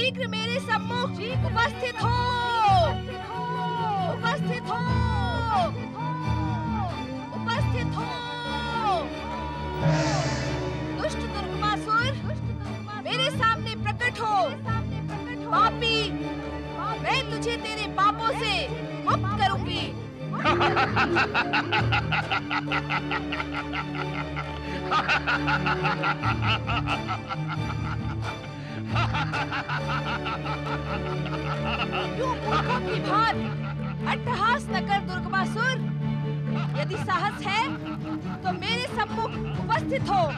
शीघ्र मेरे सम्मुख उपस्थित हो, उपस्थित हो, उपस्थित हो। दुष्ट दुर्गमासुर, मेरे सामने प्रकट हो। पापी, मैं तुझे तेरे पापों से मुक्त करूंगी। यूं मूर्खों की भांति अट्टहास न कर दुर्गमासुर। यदि साहस है तो मेरे सम्मुख उपस्थित हो।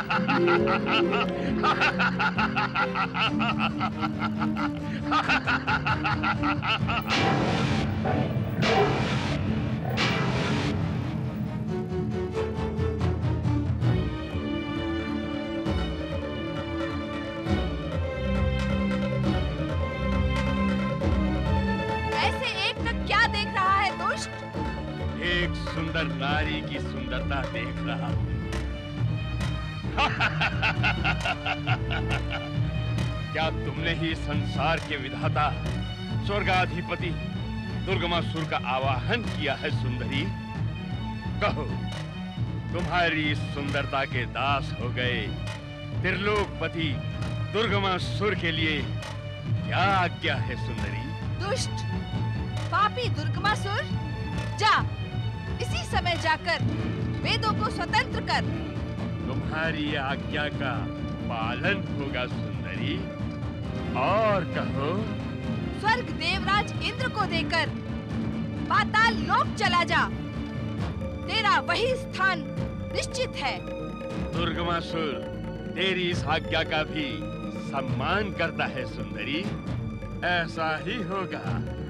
ऐसे एकटक क्या देख रहा है दुष्ट? एक सुंदर नारी की सुंदरता देख रहा हूं। क्या तुमने ही संसार के विधाता स्वर्गाधिपति दुर्गमासुर का आवाहन किया है सुंदरी? कहो, तुम्हारी इस सुंदरता के दास हो गए त्रिलोकपति दुर्गमासुर के लिए क्या आज्ञा है सुंदरी? दुष्ट पापी दुर्गमासुर, जा इसी समय जाकर वेदों को स्वतंत्र कर। तुम्हारी आज्ञा का पालन होगा सुंदरी। और कहो। स्वर्ग देवराज इंद्र को देकर पाताल लोक चला जा, तेरा वही स्थान निश्चित है। दुर्गमासुर तेरी इस आज्ञा का भी सम्मान करता है सुंदरी। ऐसा ही होगा।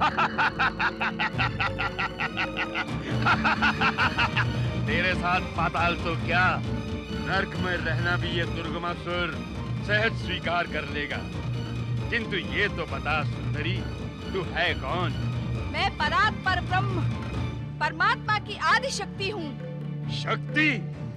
तेरे साथ पाताल तो क्या, नर्क में रहना भी ये दुर्गमासुर सहज स्वीकार कर लेगा। किंतु ये तो बता सुंदरी, तू है कौन? मैं परात्पर ब्रह्म परमात्मा की आदि शक्ति हूँ। शक्ति?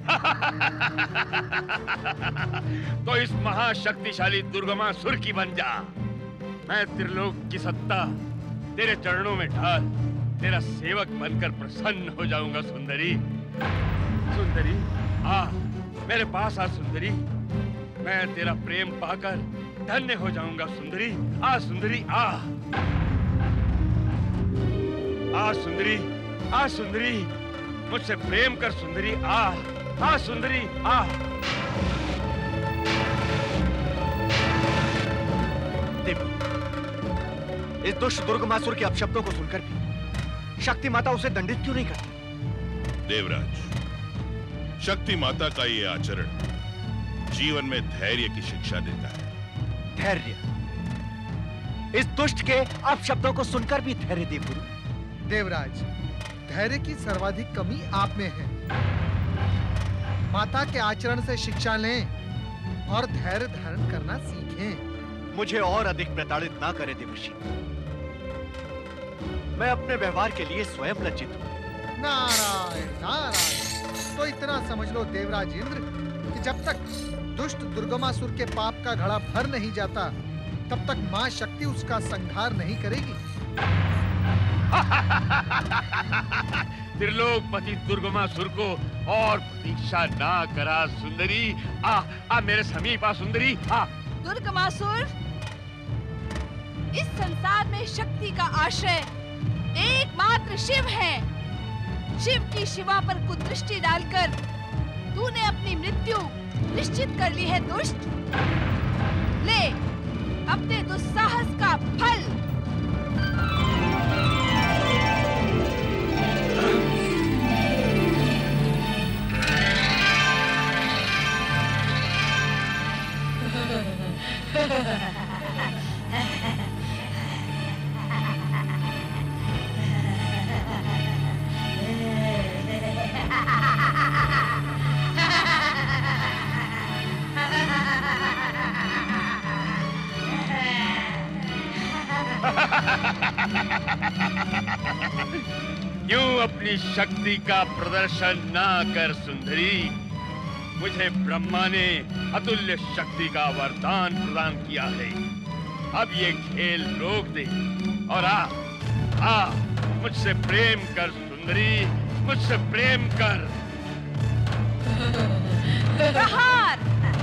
तो इस महाशक्तिशाली दुर्गमासुर की बन जा। मैं त्रिलोक की सत्ता तेरे चरणों में ढाल तेरा सेवक बनकर प्रसन्न हो जाऊंगा सुंदरी। सुंदरी आ, मेरे पास आ सुंदरी। मैं तेरा प्रेम पाकर धन्य हो जाऊंगा सुंदरी। आ सुंदरी आ, आ सुंदरी, आ सुंदरी, मुझसे प्रेम कर सुंदरी। आ, आ सुंदरी आ। इस दुष्ट दुर्गमासुर के अपशब्दों को सुनकर भी शक्ति माता उसे दंडित क्यों नहीं करती? देवराज, शक्ति माता का ये आचरण जीवन में धैर्य की शिक्षा देता है। धैर्य? इस दुष्ट के अपशब्दों को सुनकर भी धैर्य दे गुरु। देवराज, धैर्य की सर्वाधिक कमी आप में है। माता के आचरण से शिक्षा लें और धैर्य धारण करना सीखें। मुझे और अधिक प्रताड़ित ना करें देवर्षि। मैं अपने व्यवहार के लिए स्वयं लज्जित हूं। नारायण नारायण। तो इतना समझ लो देवराज इंद्र कि जब तक दुष्ट दुर्गमासुर के पाप का घड़ा भर नहीं जाता, तब तक मां शक्ति उसका संहार नहीं करेगी। त्रिलोकपति दुर्गमासुर को और प्रतीक्षा ना करा सुंदरी। आ, आ मेरे समीप आ सुंदरी आ। दुर्गमासुर, इस संसार में शक्ति का आश्रय एकमात्र शिव है। शिव की शिवा पर कुदृष्टि डालकर तूने अपनी मृत्यु निश्चित कर ली है दुष्ट। ले अपने दुस्साहस का फल। क्यों अपनी शक्ति का प्रदर्शन ना कर सुंदरी। मुझे ब्रह्मा ने अतुल्य शक्ति का वरदान प्रदान किया है। अब ये खेल रोक दे और आ मुझसे प्रेम कर सुंदरी, मुझसे प्रेम कर। प्रहार।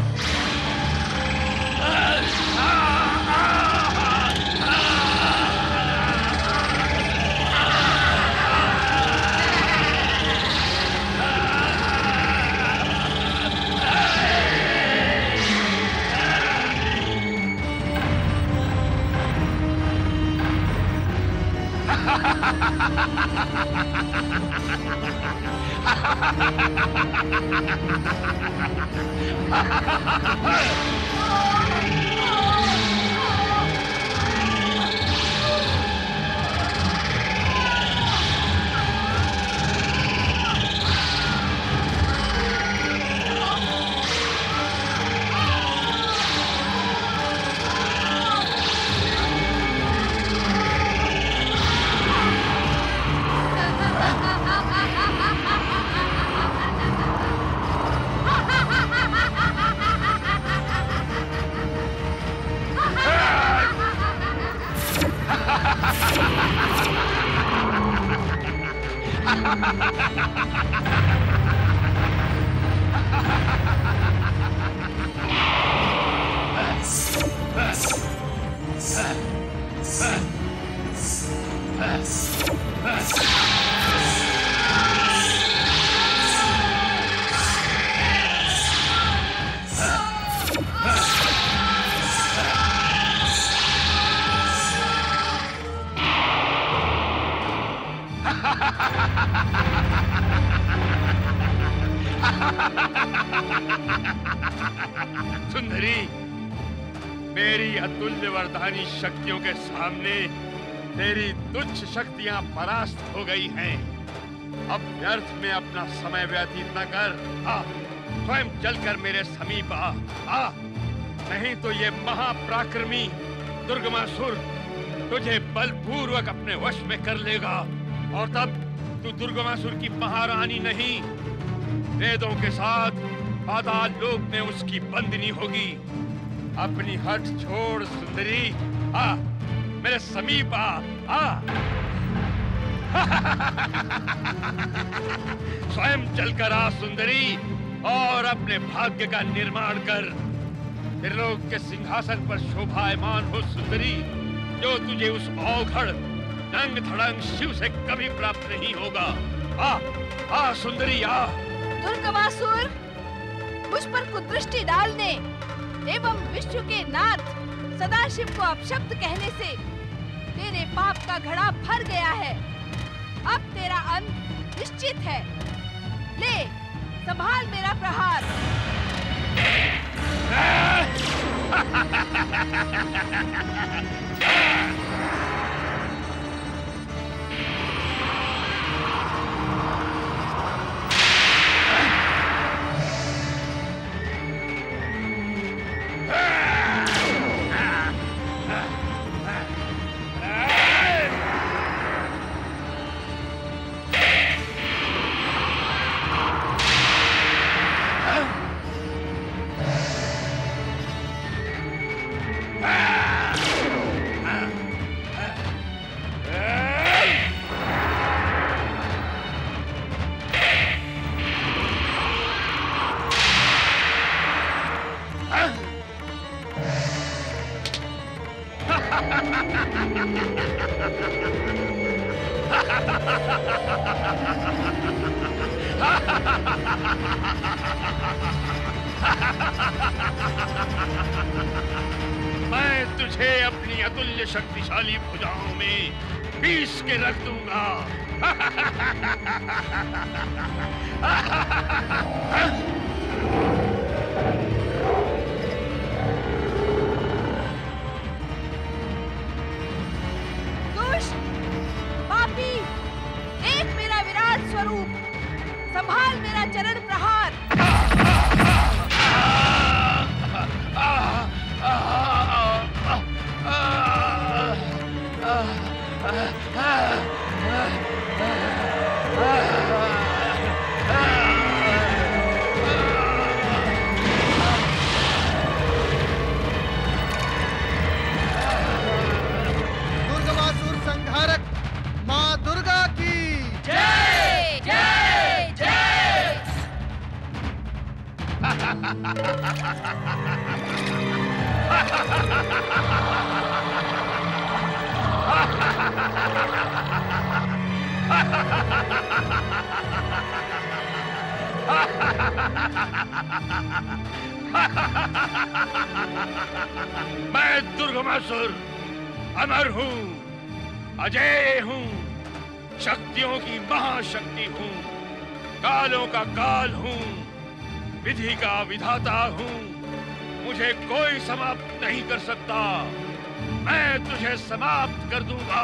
सुंदरी, मेरी अतुल्य वरदानी शक्तियों के सामने तेरी तुच्छ शक्तियां परास्त हो गई हैं। अब व्यर्थ में अपना समय व्यतीत न कर। स्वयं चलकर मेरे समीप आ। नहीं तो ये महापराक्रमी दुर्गमासुर तुझे बलपूर्वक अपने वश में कर लेगा और तब तू दुर्गमासुर की महारानी नहीं, वेदों के साथ पाताल लोक में उसकी बंदिनी होगी। अपनी हट छोड़ सुंदरी, मेरे समीप आ। स्वयं चलकर आ सुंदरी और अपने भाग्य का निर्माण कर। त्रिलोक के सिंहासन पर शोभायमान हो सुंदरी, जो तुझे उस औघड़ नंग धड़ंग शिव से कभी प्राप्त नहीं होगा। आ सुंदरी आ। दुर्गमासुर, मुझ पर कुदृष्टि डालने एवं विश्व के नाथ सदाशिव को अपशब्द कहने से तेरे पाप का घड़ा भर गया है। अब तेरा अंत निश्चित है। ले, संभाल मेरा प्रहार। मैं तुझे अपनी अतुल्य शक्तिशाली भुजाओं में पीस के रख दूंगा। दुष्ट, पापी, देख मेरा विराट स्वरूप, संभाल मेरा चरण प्रहार। मैं दुर्गमासुर अमर हूँ, अजय हूँ, शक्तियों की महाशक्ति हूँ, कालों का काल हूँ, विधि का विधाता हूँ। मुझे कोई समाप्त नहीं कर सकता। मैं तुझे समाप्त कर दूंगा।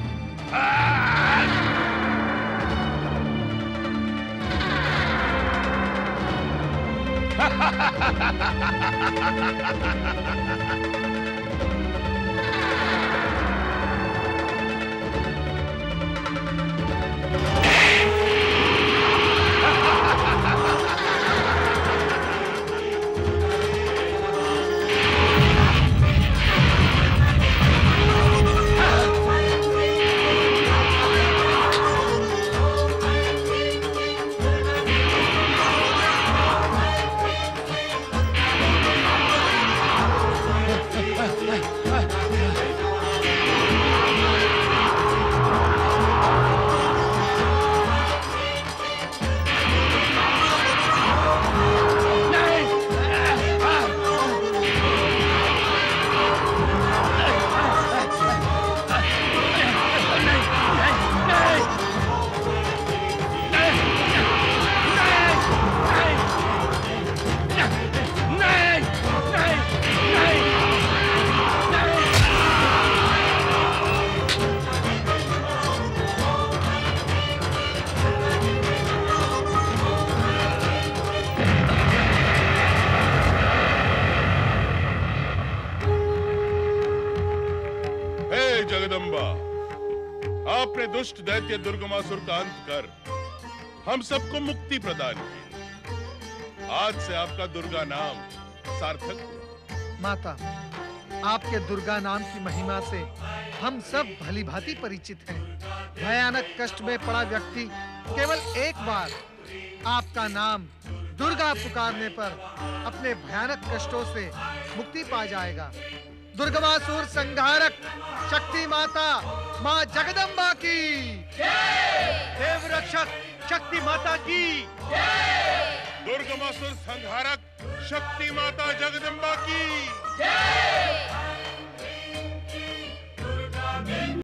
जगदम्बा, आपने दुष्ट दैत्य दुर्गमासुर का अंत कर हम सबको मुक्ति प्रदान की। आज से आपका दुर्गा नाम सार्थक हुआ। माता, आपके दुर्गा नाम की महिमा से हम सब भली भांति परिचित हैं। भयानक कष्ट में पड़ा व्यक्ति केवल एक बार आपका नाम दुर्गा पुकारने पर अपने भयानक कष्टों से मुक्ति पा जाएगा। दुर्गमासुर संहारक शक्ति माता माँ जगदम्बा की देव रक्षक शक्ति माता की दुर्गमासुर संहारक शक्ति माता जगदम्बा की